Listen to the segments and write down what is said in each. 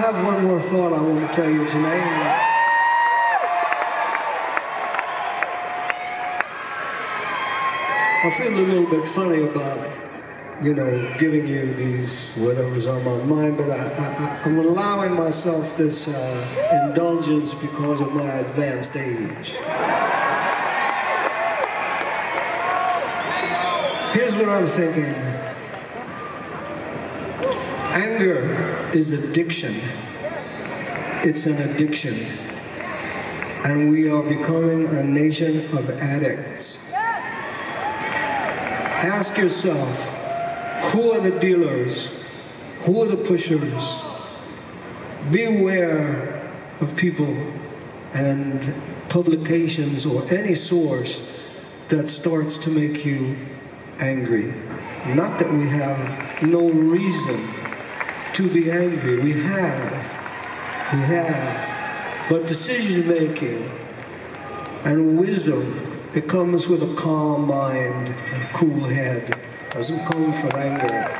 have one more thought I want to tell you tonight. I feel a little bit funny about, giving you these whatever's on my mind, but I'm allowing myself this indulgence because of my advanced age. Here's what I'm thinking. Anger is addiction. It's an addiction. And we are becoming a nation of addicts. Ask yourself, who are the dealers? Who are the pushers? Beware of people and publications or any source that starts to make you angry. Not that we have no reason to be angry. We have. But decision making and wisdom, it comes with a calm mind and cool head. It doesn't come from anger.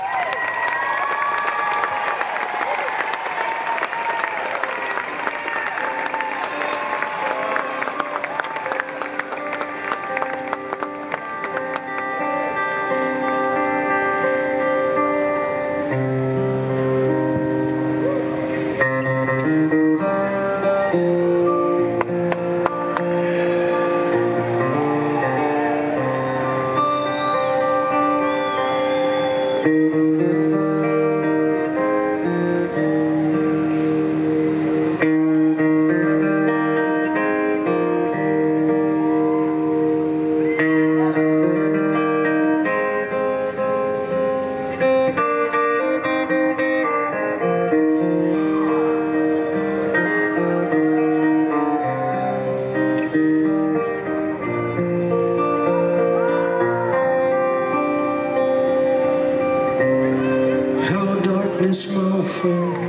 My friend,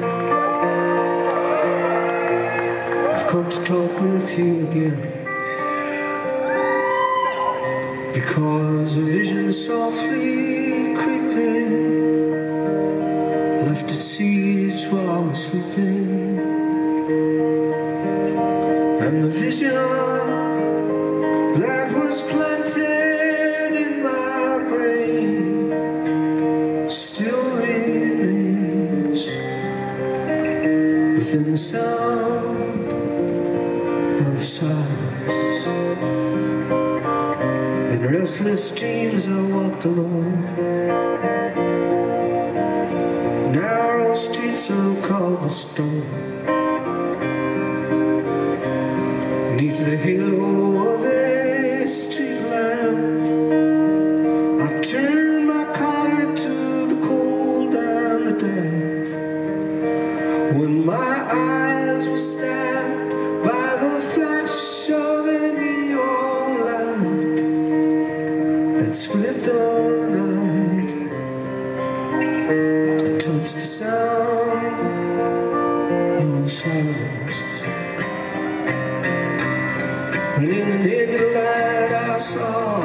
I've come to talk with you again, because a vision softly creeping left its seeds while I was sleeping, and the vision that was planted in my brain still remains within the sound of silence. In restless dreams I walked alone, narrow streets of cobblestone, neath the halo of a street lamp. I turned my collar to the cold and the damp, when my eyes were stabbed by the flash of a neon light that split the night and touched the sound of silence. And in the naked light I saw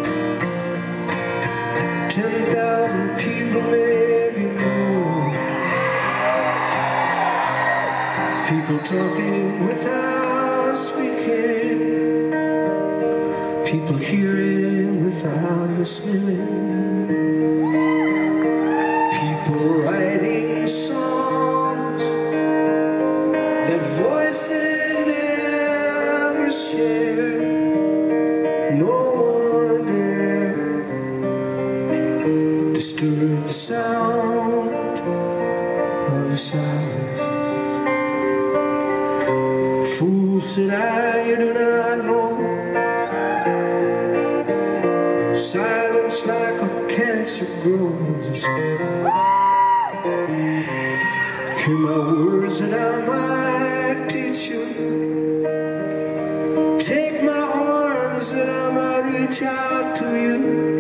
10,000 people, maybe more. People talking without speaking, people hearing without listening, people writing songs that voices never share. No one dare disturb the sound of silence. Fool, said I, you do not know silence like a cancer grows. Hear my words and I might teach you, take my arms and I might reach out to you,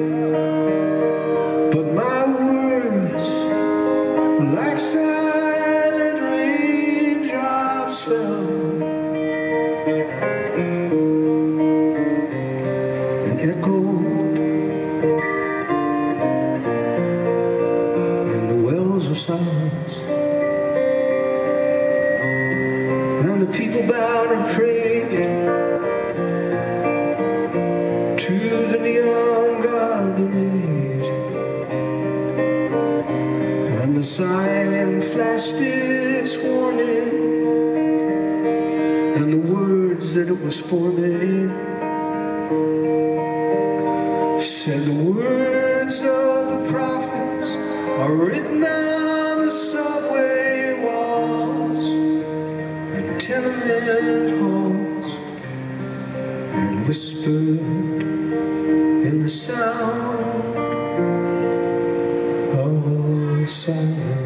but my words, like silent raindrops fell and echoed in the wells of silence. to the neon garden age, and the sign flashed its warning, and the words that it was forming said, the words of the prophets are written on the subway walls and tenement halls, and whispered in the sound of silence.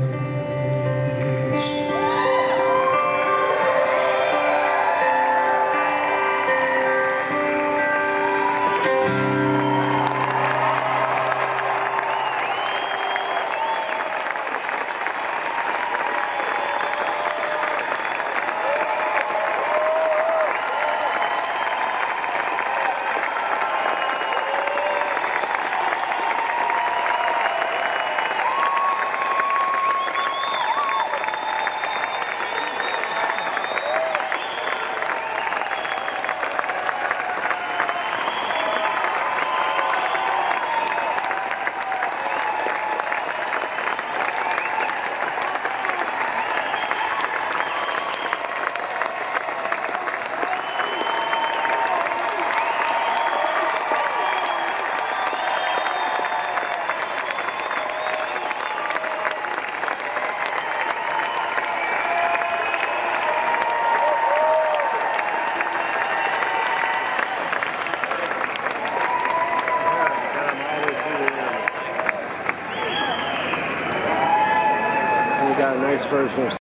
Got a nice version of